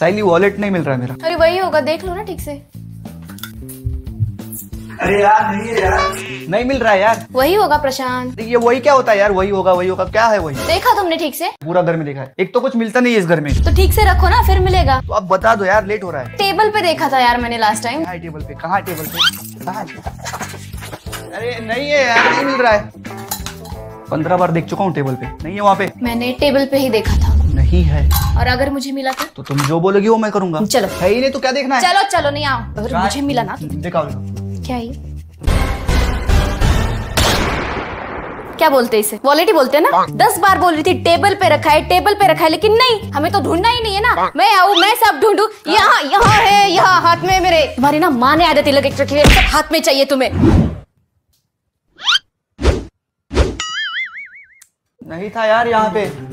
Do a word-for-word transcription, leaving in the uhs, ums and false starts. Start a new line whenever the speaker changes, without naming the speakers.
साइली wallet नहीं मिल रहा है मेरा।
अरे वही होगा, देख लो ना ठीक से।
अरे यार नहीं है यार, नहीं मिल रहा है यार।
वही होगा प्रशांत।
ये वही क्या होता है यार? वही होगा वही होगा, क्या है वही?
देखा तुमने ठीक से?
पूरा घर में देखा है, एक तो कुछ मिलता नहीं है इस घर में।
तो ठीक से रखो ना, फिर मिलेगा।
तो अब बता दो यार, लेट हो रहा है।
टेबल पे देखा था यार मैंने लास्ट टाइम।
कहाँ टेबल पे? कहाँ टेबल पे? कहाँ? अरे नहीं है यार, नहीं मिल रहा है। पंद्रह बार देख चुका हूँ टेबल पे, नहीं है वहाँ पे।
मैंने टेबल पे ही देखा था।
नहीं है।
और अगर मुझे मिला तो?
तो तुम जो बोलोगी वो मैं करूंगा।
चलो।
है ही नहीं तो क्या देखना है?
चलो चलो नहीं आओ। अगर मुझे मिला ना तो
दिखाओ।
क्या ये? क्या बोलते इसे? वॉलेट ही बोलते हैं ना। दस बार बोल रही थी टेबल पे रखा है, टेबल पे रखा है, लेकिन नहीं, हमें तो ढूंढना ही नहीं है ना। मैं आऊँ, मैं सब ढूंढूं। यहाँ यहाँ है, यहाँ हाथ में मेरे। तुम्हारी ना माँ ने आदत लगे, सब हाथ में चाहिए तुम्हें।
नहीं था यार यहाँ पे।